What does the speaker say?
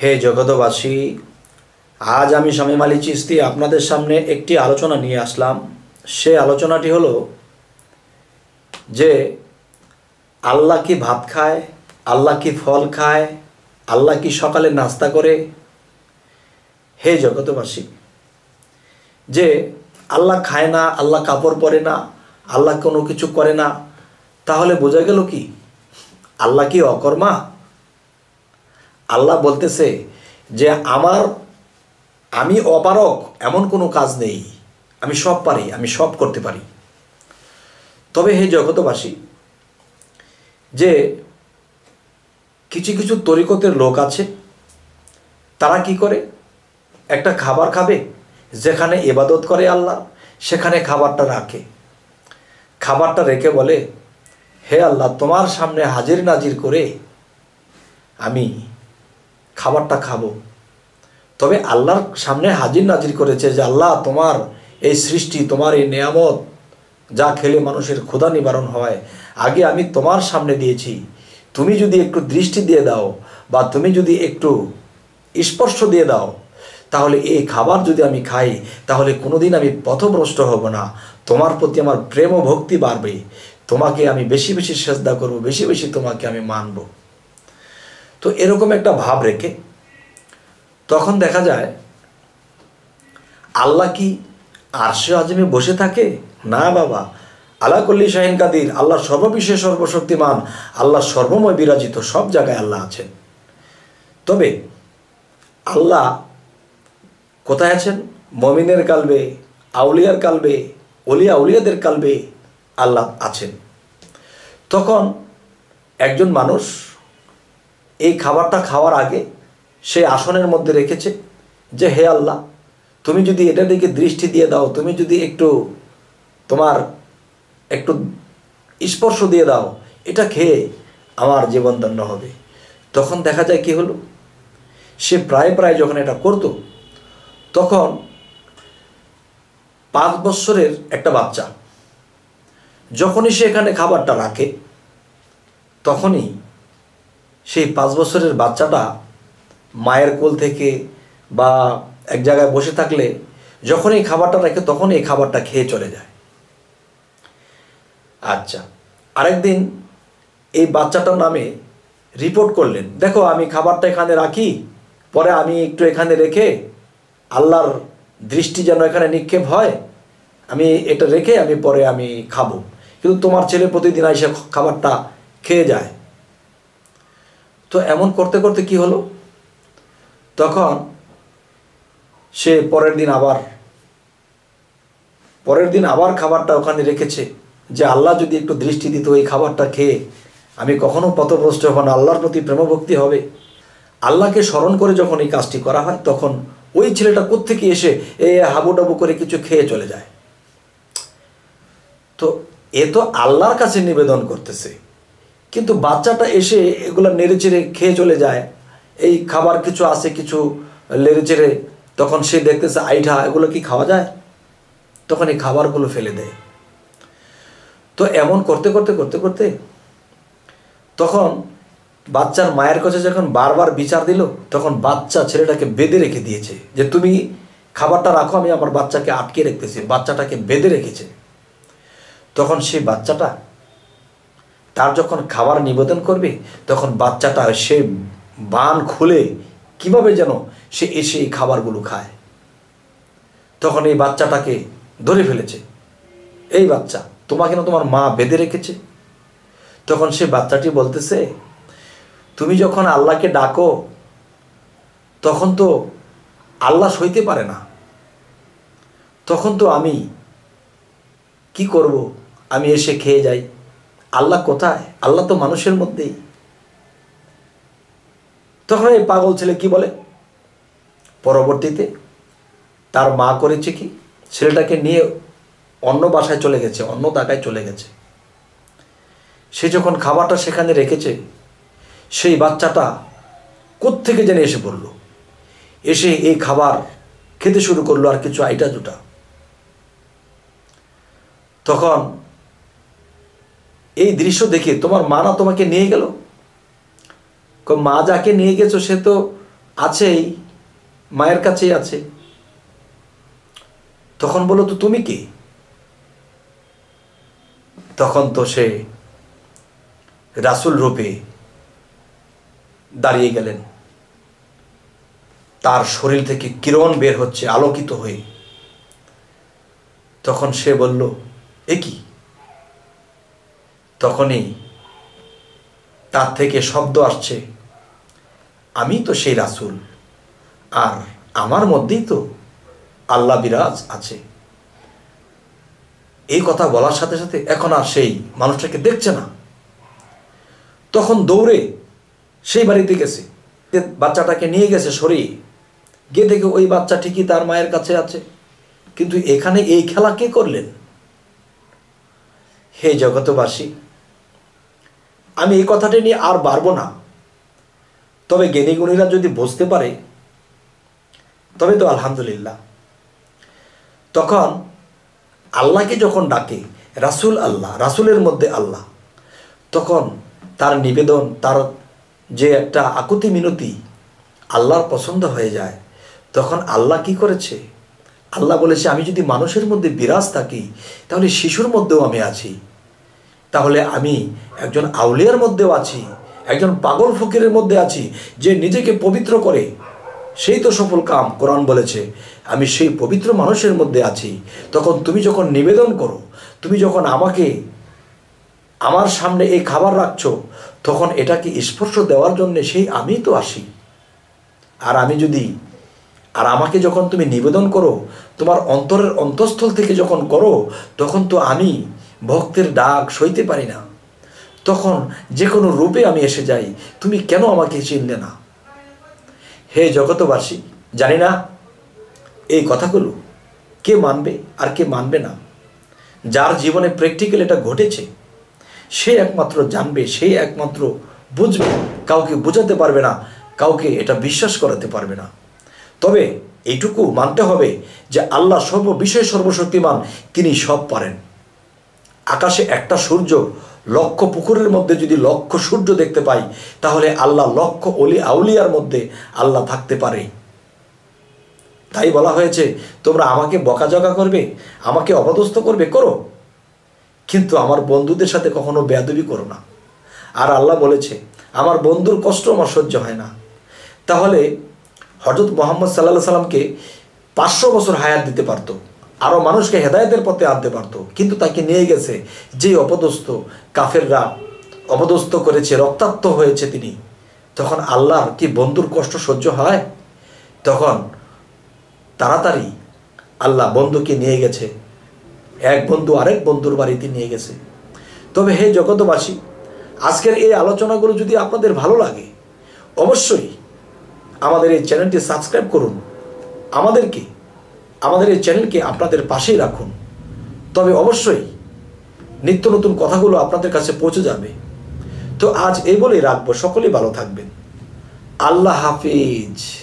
হে জগতবাসী, আজ আমি শামীম আলী চিশতি আপনাদের সামনে একটি আলোচনা নিয়ে আসলাম। সে আলোচনাটি হলো যে আল্লাহ কি ভাত খায়, আল্লাহ কি ফল খায়, আল্লাহ কি সকালে নাস্তা করে? হে জগতবাসী, যে আল্লাহ খায় না, আল্লাহ কাপড় পরে না, আল্লাহ কোনো কিছু করে না, তাহলে বোঝা গেল কি আল্লাহ কি অকর্মা? আল্লাহ বলতেছে যে আমি অপারক এমন কোনো কাজ নেই, আমি সব পারি, আমি সব করতে পারি। তবে হে জগতবাসী, যে কিছু কিছু তরিকতের লোক আছে, তারা কি করে, একটা খাবার খাবে, যেখানে ইবাদত করে আল্লাহ সেখানে খাবারটা রাখে, খাবারটা রেখে বলে, হে আল্লাহ, তোমার সামনে হাজির নাজির করে আমি খাবারটা খাবো। তবে আল্লাহর সামনে হাজির নাজির করেছে যে আল্লাহ, তোমার এই সৃষ্টি, তোমার এই নেয়ামত যা খেলে মানুষের ক্ষুধা নিবারণ হয়, আগে আমি তোমার সামনে দিয়েছি, তুমি যদি একটু দৃষ্টি দিয়ে দাও বা তুমি যদি একটু স্পর্শ দিয়ে দাও, তাহলে এই খাবার যদি আমি খাই তাহলে কোনোদিন আমি পথভ্রষ্ট হব না, তোমার প্রতি আমার প্রেম ও ভক্তি বাড়বে, তোমাকে আমি বেশি বেশি সেজদা করব, বেশি বেশি তোমাকে আমি মানব। তো এরকম একটা ভাব রেখে তখন দেখা যায় আল্লাহ কি আরশে আযমে বসে থাকে? না বাবা, আলা কুল্লি শাইইন কাদির, আল্লাহ সর্ববিষয়ে সর্বশক্তিমান, আল্লাহ সর্বময় বিরাজিত, সব জায়গায় আল্লাহ আছেন। তবে আল্লাহ কোথায় আছেন? মুমিনের কালবে, আউলিয়ার কালবে, ওলিয়া আউলিয়াদের কালবে আল্লাহ আছেন। তখন একজন মানুষ এই খাবারটা খাওয়ার আগে সে আসনের মধ্যে রেখেছে যে হে আল্লাহ, তুমি যদি এটা দিকে দৃষ্টি দিয়ে দাও, তুমি যদি তোমার একটু স্পর্শ দিয়ে দাও, এটা খেয়ে আমার জীবন ধন্য হবে। তখন দেখা যায় কি হলো, সে প্রায় প্রায় যখন এটা করত, তখন 5 বছরের একটা বাচ্চা যখনই সে এখানে খাবারটা রাখে, তখনই সেই 5 বছরের বাচ্চাটা মায়ের কোল থেকে বা এক জায়গায় বসে থাকলে যখন এই খাবারটা রাখে তখন এই খাবারটা খেয়ে চলে যায়। আচ্ছা, আরেকদিন এই বাচ্চাটার নামে রিপোর্ট করলেন, দেখো আমি খাবারটা এখানে রাখি, পরে আমি একটু এখানে রেখে আল্লাহর দৃষ্টি যেন এখানে নিক্ষেপ হয়, আমি এটা রেখে আমি পরে আমি খাবো, কিন্তু তোমার ছেলে প্রতিদিন এসে খাবারটা খেয়ে যায়। তো এমন করতে করতে কি হলো, তখন সে পরের দিন আবার খাবারটা ওখানে রেখেছে যে আল্লাহ যদি একটু দৃষ্টি দিত, এই খাবারটা খেয়ে আমি কখনো পথভ্রষ্ট হব না, আল্লাহর প্রতি প্রেমভক্তি হবে। আল্লাহকে স্মরণ করে যখন এই কাজটি করা হয়, তখন ওই ছেলেটা কোত্থেকে এসে হাবুডাবু করে কিছু খেয়ে চলে যায়। তো এ তো আল্লাহর কাছে নিবেদন করতেছে, কিন্তু বাচ্চাটা এসে এগুলো নেড়েচেড়ে খেয়ে চলে যায়। এই খাবার কিছু আছে, কিছু নেড়েচেড়ে, তখন সে দেখতেছে আইঠা, এগুলো কি খাওয়া যায়? তখন এই খাবারগুলো ফেলে দেয়। তো এমন করতে করতে করতে করতে তখন বাচ্চার মায়ের কাছে যখন বারবার বিচার দিল, তখন বাচ্চা ছেলেটাকে বেঁধে রেখে দিয়েছে যে তুমি খাবারটা রাখো, আমি আমার বাচ্চাকে আটকে রেখেছি, বাচ্চাটাকে বেঁধে রেখেছে। তখন সেই বাচ্চাটা তার যখন খাবার নিবেদন করবে, তখন বাচ্চাটা সে বান খুলে কিভাবে যেন সে এসে এই খাবারগুলো খায়। তখন এই বাচ্চাটাকে ধরে ফেলেছে, এই বাচ্চা, তোমাকে না তোমার মা বেঁধে রেখেছে। তখন সে বাচ্চাটি বলতেছে, তুমি যখন আল্লাহকে ডাকো তখন তো আল্লাহ সইতে পারে না, তখন তো আমি কি করব, আমি এসে খেয়ে যাই। আল্লাহ কোথায়? আল্লাহ তো মানুষের মধ্যেই। তখন এই পাগল ছেলে কি বলে, পরবর্তীতে তার মা করেছে কি, ছেলেটাকে নিয়ে অন্য বাসায় চলে গেছে, অন্য জায়গায় চলে গেছে। সে যখন খাবারটা সেখানে রেখেছে, সেই বাচ্চাটা কোত্থেকে যেন এসে পড়ল, এসে এই খাবার খেতে শুরু করলো, আর কিছু আইটা জুটা। তখন এই দৃশ্য দেখে তোমার মা না তোমাকে নিয়ে গেল? মা যাকে নিয়ে গেছো সে তো আছেই, মায়ের কাছেই আছে। তখন বলো তো তুমি কে? তখন তো সে রাসূল রূপে দাঁড়িয়ে গেলেন, তার শরীর থেকে কিরণ বের হচ্ছে আলোকিত হয়ে। তখন সে বলল, এ কি? তখনই তার থেকে শব্দ আসছে, আমি তো সেই রাসূল, আর আমার মধ্যেই তো আল্লাহ বিরাজ আছে। এই কথা বলার সাথে সাথে এখন আর সেই মানুষটাকে দেখছে না। তখন দৌড়ে সেই বাড়িতে গেছে, বাচ্চাটাকে নিয়ে গেছে সরিয়ে, গিয়ে দেখে ওই বাচ্চা ঠিকই তার মায়ের কাছে আছে। কিন্তু এখানে এই খেলা কে করলেন? হে জগতবাসী, আমি এই কথাটা নিয়ে আর বাড়বো না। তবে জ্ঞানীগুণীরা যদি বুঝতে পারে তবে তো আলহামদুলিল্লাহ। তখন আল্লাহকে যখন ডাকে রাসূল আল্লাহ, রাসূলের মধ্যে আল্লাহ, তখন তার নিবেদন, তার যে একটা আকুতি মিনতি আল্লাহর পছন্দ হয়ে যায়। তখন আল্লাহ কি করেছে? আল্লাহ বলেছে, আমি যদি মানুষের মধ্যে বিরাজ থাকি তাহলে শিশুর মধ্যেও আমি আছি, তাহলে আমি একজন আউলিয়ার মধ্যেও আছি, একজন পাগল ফকিরের মধ্যে আছি যে নিজেকে পবিত্র করে, সেই তো সফল কাম। কোরআন বলেছে আমি সেই পবিত্র মানুষের মধ্যে আছি। তখন তুমি যখন নিবেদন করো, তুমি যখন আমাকে আমার সামনে এই খাবার রাখছো, তখন এটাকে স্পর্শ দেওয়ার জন্য সেই আমি তো আসি। আর আমাকে যখন তুমি নিবেদন করো, তোমার অন্তরের অন্তঃস্থল থেকে যখন করো, তখন তো আমি ভক্তের ডাক সইতে পারি না, তখন যে কোনো রূপে আমি এসে যাই। তুমি কেন আমাকে চিনলে না? হে জগতবাসী, জানি না এই কথাগুলো কে মানবে আর কে মানবে না। যার জীবনে প্র্যাকটিক্যাল এটা ঘটেছে সে একমাত্র জানবে, সে একমাত্র বুঝবে। কাউকে বোঝাতে পারবে না, কাউকে এটা বিশ্বাস করাতে পারবে না। তবে এইটুকু মানতে হবে যে আল্লাহ সর্ববিষয়ে সর্বশক্তিমান, তিনি সব পারেন। আকাশে একটা সূর্য, লক্ষ পুকুরের মধ্যে যদি লক্ষ সূর্য দেখতে পাই, তাহলে আল্লাহ লক্ষ অলি আউলিয়ার মধ্যে আল্লাহ থাকতে পারে। তাই বলা হয়েছে, তোমরা আমাকে বকাঝকা করবে, আমাকে অপদস্থ করবে, করো, কিন্তু আমার বন্ধুদের সাথে কখনো বেয়াদবি করো না। আর আল্লাহ বলেছে, আমার বন্ধুর কষ্ট আমার সহ্য হয় না। তাহলে হযরত মুহাম্মদ সাল্লাল্লাহু আলাইহি সাল্লামকে 500 বছর হায়াত দিতে পারতো, আরও মানুষকে হেদায়েতের পথে আনতে পারতো, কিন্তু তাকে নিয়ে গেছে যে অপদস্থ কাফেররা অপদস্থ করেছে, রক্তাক্ত হয়েছে তিনি। তখন আল্লাহর কি বন্ধুর কষ্ট সহ্য হয়? তখন তাড়াতাড়ি আল্লাহ বন্ধুকে নিয়ে গেছে, এক বন্ধু আরেক বন্ধুর বাড়িতে নিয়ে গেছে। তবে হে জগতবাসী, আজকের এই আলোচনাগুলো যদি আপনাদের ভালো লাগে, অবশ্যই আমাদের এই চ্যানেলটি সাবস্ক্রাইব করুন, আমাদের এই চ্যানেলকে আপনাদের পাশেই রাখুন। তবে অবশ্যই নিত্য নতুন কথাগুলো আপনাদের কাছে পৌঁছে যাবে। তো আজ এই বলেই রাখবো, সকলেই ভালো থাকবেন। আল্লাহ হাফিজ।